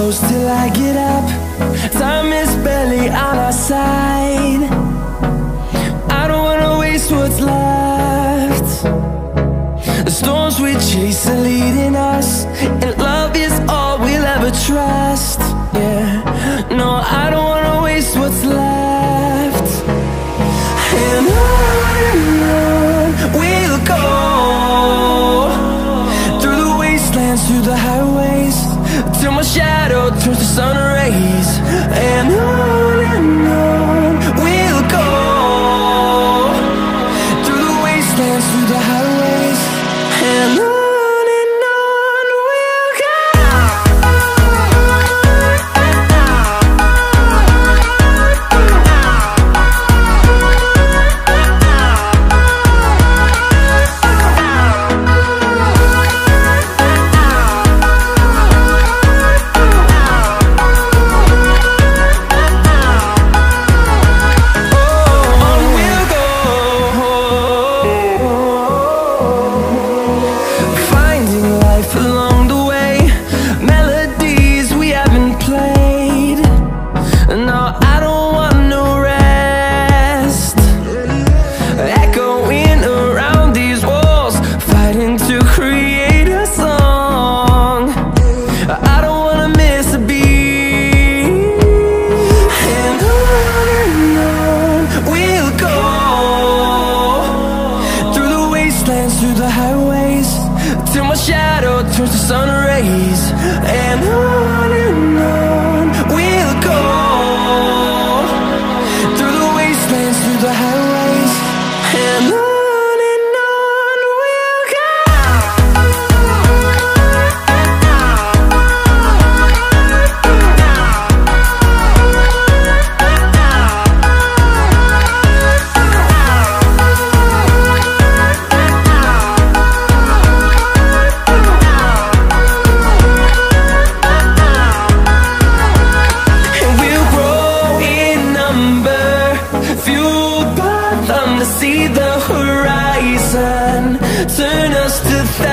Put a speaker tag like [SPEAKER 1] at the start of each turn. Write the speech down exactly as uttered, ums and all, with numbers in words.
[SPEAKER 1] close till I get up. Time is barely on our side. I don't wanna waste what's left. The storms we chase are leading us, and love is all we'll ever trust. Yeah, no, I don't wanna waste what's left. And on and on we'll go, through the wastelands, through the highways, till my shadow turns to sun rays. And on and on we'll go, through the wastelands, through the highways, and on. Through the highways, till my shadow turns to sun rays. And on and on we'll go, through the wastelands, through the highways, and on. Fueled by them to see the horizon, turn us to thousands.